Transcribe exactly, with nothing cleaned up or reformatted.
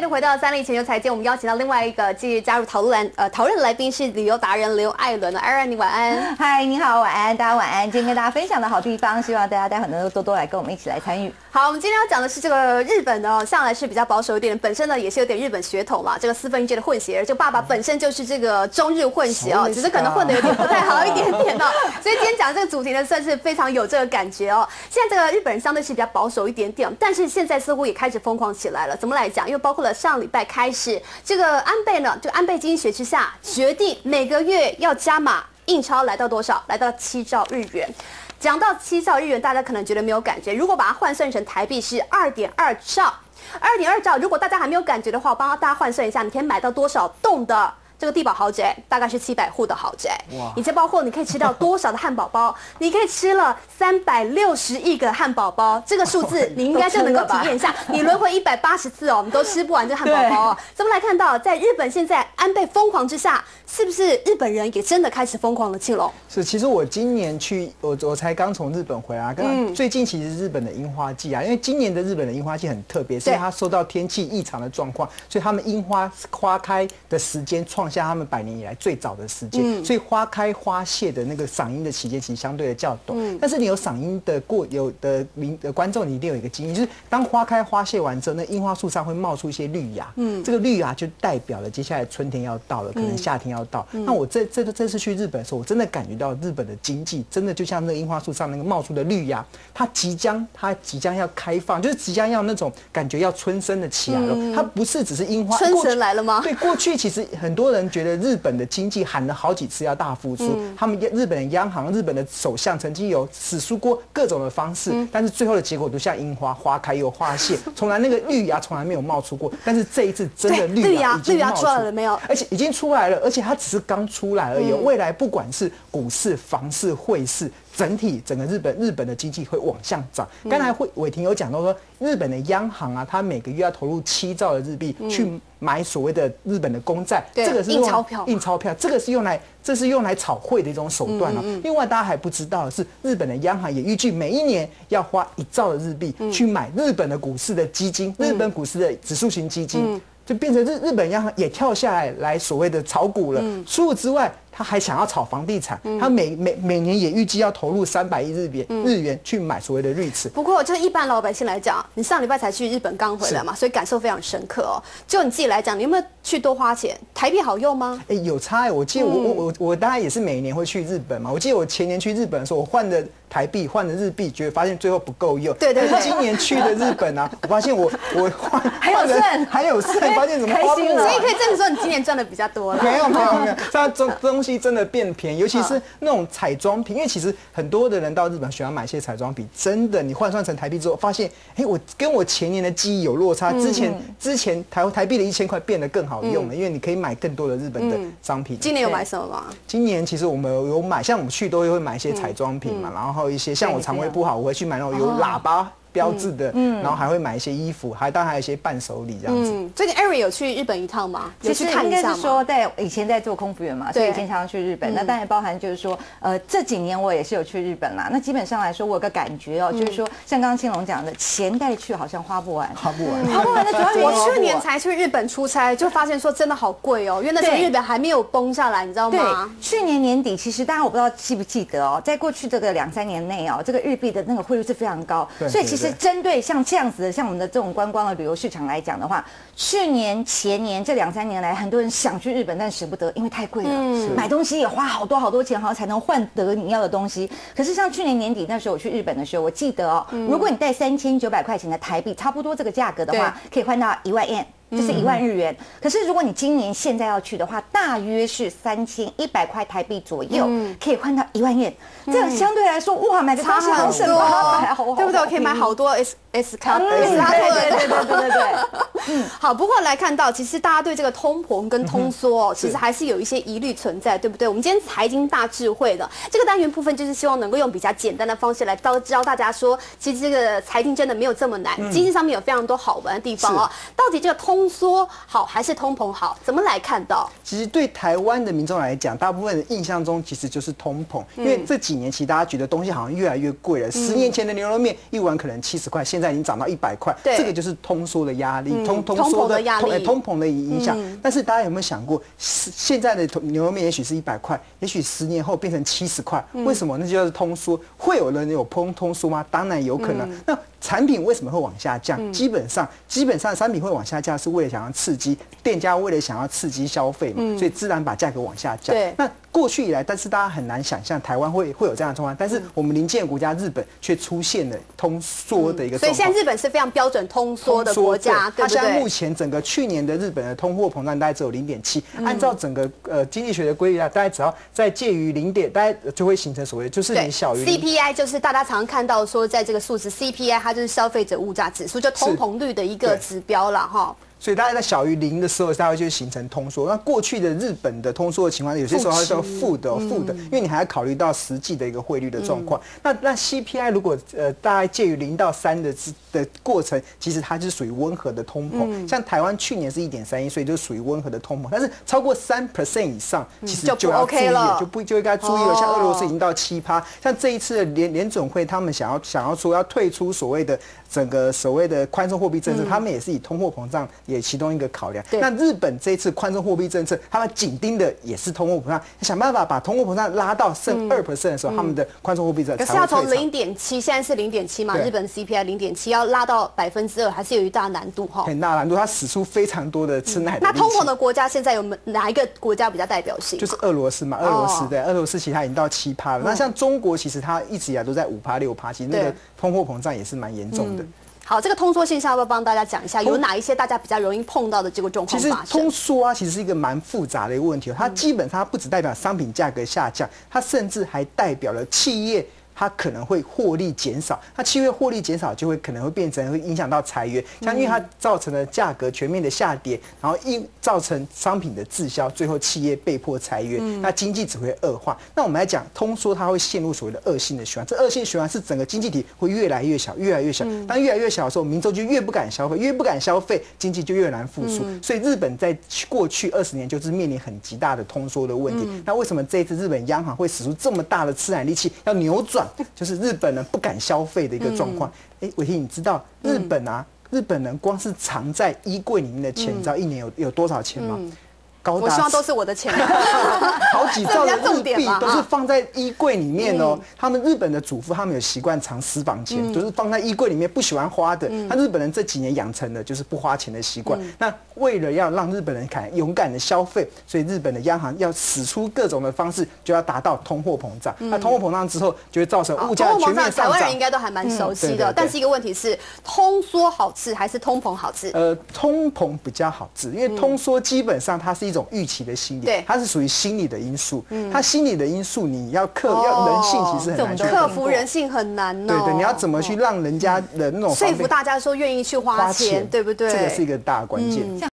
度回到三立全球财经，我们邀请到另外一个继续加入讨论呃讨论的来宾是旅游达人刘艾伦的艾伦，你晚安。 嗨，你好，晚安，大家晚安。今天跟大家分享的好地方，希望大家待会能够多多来跟我们一起来参与。 好，我们今天要讲的是这个日本呢，向来是比较保守一点，本身呢也是有点日本血统嘛，这个四分之一的混血儿，这个爸爸本身就是这个中日混血哦，只是可能混的有点不太好一点点哦。所以今天讲这个主题呢，算是非常有这个感觉哦。现在这个日本人相对是比较保守一点点，但是现在似乎也开始疯狂起来了。怎么来讲？因为包括了上礼拜开始，这个安倍呢，就安倍经济学之下，决定每个月要加码印钞，来到多少？来到七兆日元。讲到七兆日元，大家可能觉得没有感觉。如果把它换算成台币是二点二兆，二点二兆。如果大家还没有感觉的话，我帮大家换算一下，你可以买到多少栋的这个地堡豪宅？大概是七百户的豪宅。哇！以及包括你可以吃到多少的汉堡包？你可以吃了三百六十亿个汉堡包，这个数字你应该就能够体验一下。你轮回一百八十次哦，你都吃不完这汉堡包哦。咱们来看到，在日本现在安倍疯狂之下，是不是日本人也真的开始疯狂了？庆龙是，其实我今年去，我我才刚从日本回来，刚、嗯、最近其实日本的樱花季啊，因为今年的日本的樱花季很特别，是它受到天气异常的状况，所以他们樱花花开的时间创下他们百年以来最早的时间，嗯、所以花开花谢的那个赏樱的期间其实相对的较短。嗯、但是你有赏樱的过有的民的观众，你一定有一个经验，就是当花开花谢完之后，那樱花树上会冒出一些绿芽，嗯，这个绿芽就代表了接下来春天要到了，可能夏天要到。嗯、那我这这这次去日本的时候，我真的感觉到日本的经济真的就像那个樱花树上那个冒出的绿芽，它即将它即将要开放，就是即将要那种感觉要春生的起来了。嗯、它不是只是樱花， 春神来了吗？ 对，过去其实很多人觉得日本的经济喊了好几次要大复苏，嗯、他们日本的央行、日本的首相曾经有使出过各种的方式，嗯、但是最后的结果都像樱花，花开又花谢，从来那个绿芽从来没有冒出过。但是这一次真的绿芽已经冒出来了没有？而且已经出来了，而且它只是刚出来而已。嗯、未来不管是股市、房市、汇市，整体整个日本日本的经济会往上涨。刚才会伟霆有讲到说，日本的央行啊，它每个月要投入七兆的日币去买所谓的日本的公债， 嗯、 这个是印钞票， 印钞票，这个是用来这是用来炒汇的一种手段啊。嗯嗯另外，大家还不知道的是，日本的央行也预计每一年要花一兆的日币去买日本的股市的基金，嗯、日本股市的指数型基金。嗯就变成日日本央行也跳下来来所谓的炒股了。嗯、除此之外，他还想要炒房地产，嗯、他每每每年也预计要投入三百亿日元、嗯、日元去买所谓的瑞驰。 不过，就是一般老百姓来讲，你上礼拜才去日本刚回来嘛，所以感受非常深刻哦。就你自己来讲，你有没有去多花钱？台币好用吗？ 哎，有差哎！我记得我、嗯、我我我当然也是每年会去日本嘛。我记得我前年去日本的时候，我换的台币换的日币，觉得发现最后不够用。 对对对。 今年去的日本啊，我发现我我换还有剩， 还有剩，发现怎么花不完。 所以可以证明说你今年赚的比较多了。 没有没有没有，它东东西真的变便宜，尤其是那种彩妆品，因为其实很多的人到日本喜欢买一些彩妆品，真的你换算成台币之后，发现哎，我跟我前年的记忆有落差。之前、嗯、之前台台币的一千块变得更好用了，嗯、因为你可以买更多的日本的商品。 嗯、今年有买什么吗？ 今年其实我们有买，像我们去都会买一些彩妆品嘛，嗯、然后一些像我肠胃不好，我会去买那种有喇叭标志的，嗯、然后还会买一些衣服，还当然还有一些伴手礼这样子。 嗯、最近 Ari 有去日本一趟吗？ 其实应该是说，在以前在做空服员嘛，所以以前常常去日本。嗯、那当然包含就是说，呃，这几年我也是有去日本啦。那基本上来说，我有个感觉哦，嗯、就是说，像刚刚青龙讲的，钱带去好像花不完， 花不完， 嗯、花不完的主要原因。 我去年才去日本出差，就发现说真的好贵哦，因为那时候日本还没有崩下来，你知道吗？ 对，去年年底，其实大家我不知道记不记得哦，在过去这个两三年内哦，这个日币的那个汇率是非常高，所以其实针对像这样子的，像我们的这种观光的旅游市场来讲的话，去年、前年这两三年来，很多人想去日本，但舍不得，因为太贵了，嗯、买东西也花好多好多钱，好像才能换得你要的东西。可是像去年年底那时候我去日本的时候，我记得哦，嗯、如果你带三千九百块钱的台币，差不多这个价格的话，可以换到一万yen。就是一万日元，嗯、可是如果你今年现在要去的话，大约是三千一百块台币左右，嗯、可以换到一万yen。这样相对来说，哇，买个东西好省八百， 对不对？我可以买好多 S S 卡， 对对对对对对对。 嗯，好。不过来看到，其实大家对这个通膨跟通缩，哦，其实还是有一些疑虑存在，对不对？我们今天财经大智慧的这个单元部分，就是希望能够用比较简单的方式来教教大家说，其实这个财经真的没有这么难，嗯、经济上面有非常多好玩的地方哦。到底这个通缩好还是通膨好？怎么来看到？ 其实对台湾的民众来讲，大部分的印象中其实就是通膨，嗯、因为这几年其实大家觉得东西好像越来越贵了。嗯、十年前的牛肉面一碗可能七十块，现在在已经涨到一百块， 对， 这个就是通缩的压力， 嗯、 通通膨的压力， 通膨的影响。嗯、但是大家有没有想过，现在的牛肉面也许是一百块，也许十年后变成七十块，嗯、为什么？那就叫通缩。会有人有通通缩吗？当然有可能。嗯、那产品为什么会往下降？嗯、基本上，基本上商品会往下降，是为了想要刺激店家，为了想要刺激消费嘛，嗯、所以自然把价格往下降。 对， 那过去以来，但是大家很难想象台湾会会有这样的状况，但是我们邻近的国家日本却出现了通缩的一个状况、嗯。所以现在日本是非常标准通缩的国家，对不对？ 它现在目前整个去年的日本的通货膨胀大概只有零点七，按照整个呃经济学的规律啊，大概只要在介于零点，大概就会形成所谓就是你小于 C P I， 就是大家常常看到说在这个数字 C P I， 它就是消费者物价指数，就通膨率的一个指标了哈。所以大概在小于零的时候，它会就形成通缩。那过去的日本的通缩的情况，有些时候它是负的，负的，因为你还要考虑到实际的一个汇率的状况。嗯、那那 C P I 如果呃大概介于零到三的的过程，其实它就是属于温和的通膨。嗯、像台湾去年是一点三一，所以就属于温和的通膨。但是超过三 percent 以上，其实就要注意了，就不就应该注意了。像俄罗斯已经到七趴，像这一次的联联总会，他们想要想要说要退出所谓的整个所谓的宽松货币政策，嗯、他们也是以通货膨胀也其中一个考量。那日本这一次宽松货币政策，他们紧盯的也是通货膨胀，想办法把通货膨胀拉到剩二 percent 的时候，嗯、他们的宽松货币政策可是要从零点七，现在是零点七嘛，日本 C P I 零点七，要拉到百分之二，还是有一大难度哈。 很大难度，它使出非常多的吃奶的、嗯。 那通膨的国家现在有哪一个国家比较代表性？ 就是俄罗斯嘛，俄罗斯对，俄罗斯其实它已经到七趴了。那像中国，其实它一直以来都在五趴六趴，其实那个通货膨胀也是蛮严重的。嗯好，这个通缩现象要不要帮大家讲一下？有哪一些大家比较容易碰到的这个状况发生？ 其实通缩啊，其实是一个蛮复杂的一个问题。它基本上它不只代表商品价格下降，它甚至还代表了企业它可能会获利减少。它企业获利减少，就会可能会变成会影响到裁员，像因为它造成了价格全面的下跌，然后因造成商品的滞销，最后企业被迫裁员，嗯、那经济只会恶化。那我们来讲通缩，它会陷入所谓的恶性的循环。这恶性循环是整个经济体会越来越小，越来越小。当越来越小的时候，民众就越不敢消费，越不敢消费，经济就越难复苏。嗯、所以日本在过去二十年就是面临很极大的通缩的问题。嗯、那为什么这一次日本央行会使出这么大的吃奶力气，要扭转？就是日本人不敢消费的一个状况。哎、嗯，伟霆，你知道日本啊，嗯、日本人光是藏在衣柜里面的钱，嗯、你知道一年有有多少钱吗？嗯高达我希望都是我的钱， 好几兆的日币都是放在衣柜里面哦。嗯、他们日本的主妇，他们有习惯藏私房钱，嗯、就是放在衣柜里面，不喜欢花的。嗯、那日本人这几年养成了就是不花钱的习惯。嗯、那为了要让日本人敢勇敢的消费，所以日本的央行要使出各种的方式，就要达到通货膨胀。嗯、那通货膨胀之后，就会造成物价全面上涨。 台湾人应该都还蛮熟悉的，嗯、对对对，但是一个问题是，通缩好吃还是通膨好吃？ 呃，通膨比较好吃，因为通缩基本上它是一种预期的心理， 对， 它是属于心理的因素。嗯，它心理的因素你要克，要人性其实很难去克服，人性很难哦。 对对，你要怎么去让人家的那种说服大家说愿意去花钱，对不对？ 这个是一个大关键。